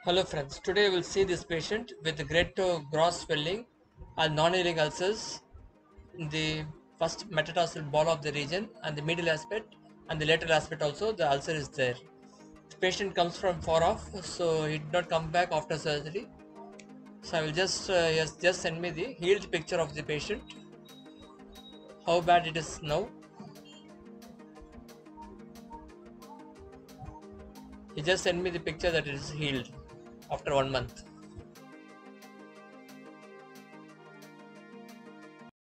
Hello friends, today we'll see this patient with great to gross swelling and non-healing ulcers in the first metatarsal ball of the region and the medial aspect and the lateral aspect also the ulcer is there. The patient comes from far off, so he did not come back after surgery. So I will just send me the healed picture of the patient, how bad it is now. He just sent me the picture that it is healed after 1 month.